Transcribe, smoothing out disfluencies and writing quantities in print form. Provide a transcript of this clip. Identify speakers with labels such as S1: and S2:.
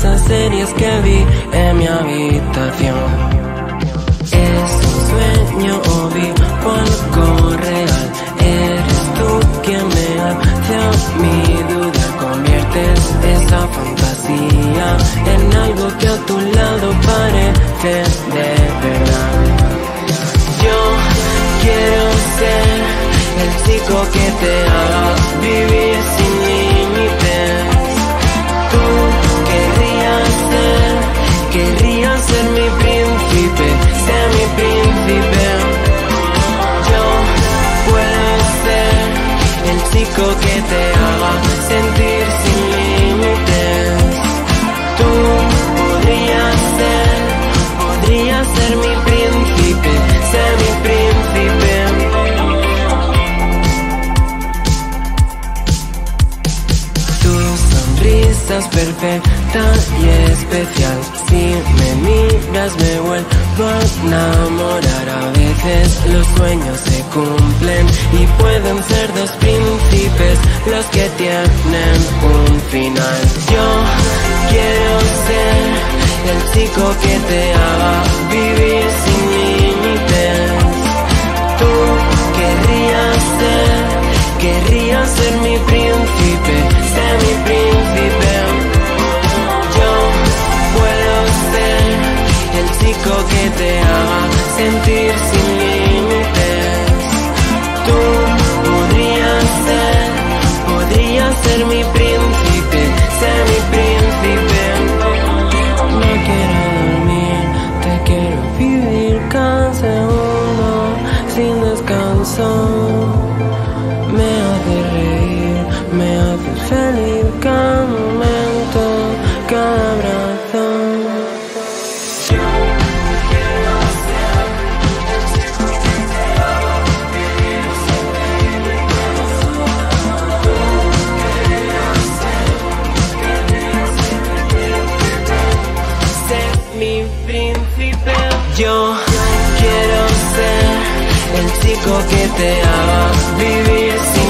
S1: esas series que vi en mi habitación. Es un sueño o vivo algo real. Eres tú quien me hace a mí dudar. Conviertes esa fantasía en algo que a tu lado parece de verdad. Yo quiero ser el chico que te haga vivir sin límites. Tú querrías ser mi príncipe, ser mi príncipe. Yo puedo ser el chico que te haga sentir sin límites. Tú podrías ser mi príncipe, ser mi príncipe. Tu sonrisa es perfecta y especial. Si me miras me vuelvo a enamorar. A veces los sueños se cumplen y pueden ser dos príncipes los que tienen un final. Yo quiero ser el chico que te haga vivir sin límites. Tú querrías ser mi príncipe, ser mi príncipe. Yo puedo ser el chico que te haga sentir sin límites. Tú podrías ser mi príncipe, ser mi príncipe. No quiero dormir, te quiero vivir cada segundo sin descanso. Me hace reír, me hace feliz cada momento, cada abrazo. Yo quiero ser el chico que te haga vivir sin límites. Tú querías ser mi príncipe. Yo quiero ser el chico que te haga vivir sin